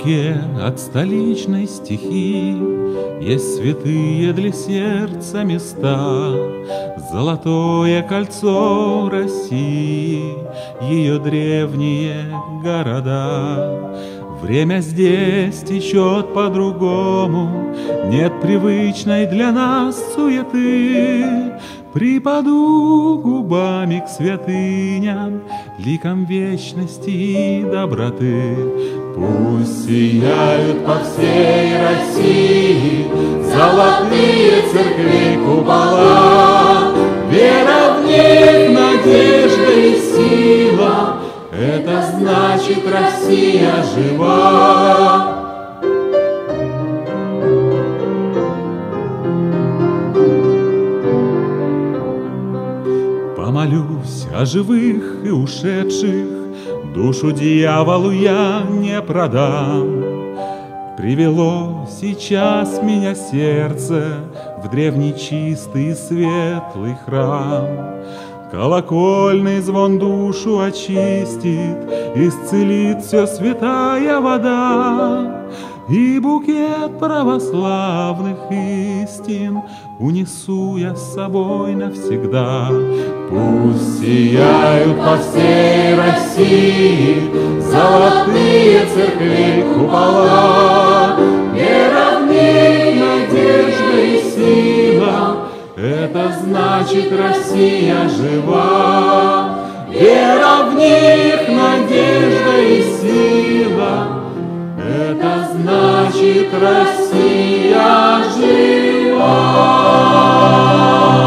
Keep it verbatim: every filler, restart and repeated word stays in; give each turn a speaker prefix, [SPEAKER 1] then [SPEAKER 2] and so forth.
[SPEAKER 1] Вдалеке от столичной стихии есть святые для сердца места. Золотое кольцо России, ее древние города. Время здесь течет по-другому, нет привычной для нас суеты. Припаду губами к святыням, ликам вечности и доброты. Пусть сияют по всей России золотые церкви купола. Вера в них, надежда и сила, это значит, Россия жива. Помолюсь о живых и ушедших, душу дьяволу я не продам. Привело сейчас меня сердце в древний чистый и светлый храм. Колокольный звон душу очистит, исцелит все святая вода. И букет православных истин унесу я с собой навсегда. Пусть сияют по всей России золотые церкви купола. Вера в них, надежда и сила, это значит, Россия жива. Вера в них, надежда и сила, это значит, Россия жива.